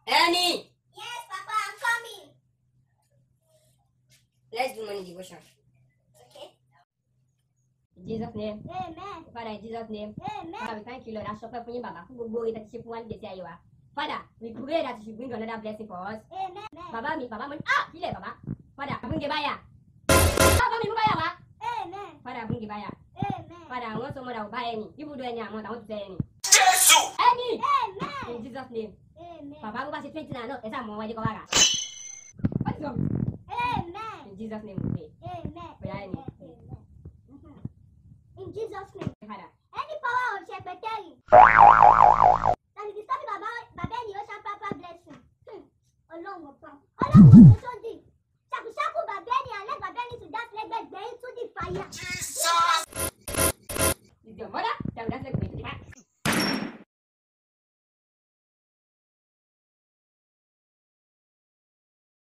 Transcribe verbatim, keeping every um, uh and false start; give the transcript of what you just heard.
Annie! Yes, Papa, I'm coming. Let's do morning devotion. Okay. In Jesus' name. Amen. Father, in Jesus' name. Amen. Father, we thank you, Lord. I suffer for you, Baba. For glory that you want to say you are. Father, we pray that you should bring another blessing for us. Amen. Baba, me, Baba, me. Ah, kile, Baba. Father, bring the buyer. Baba, me, buyer, Baba. Amen. Father, bring the buyer. Amen. Father, I want someone that will buy any. You will do any amount. I want to say any. Jesus! Any! Amen. In Jesus' name. Amen. Baba, go back to twenty now. No, it's a more. What is wrong? Amen. In Jesus' name, we pray. Amen. We are in. Amen. Mhm. In Jesus' name. Father. Any power of secretary that is disturbing Baba, Baba, the ocean, Papa blessing. Hmm. Ọlọ́run ọ̀pá. Ọlọ́run ọ̀pá.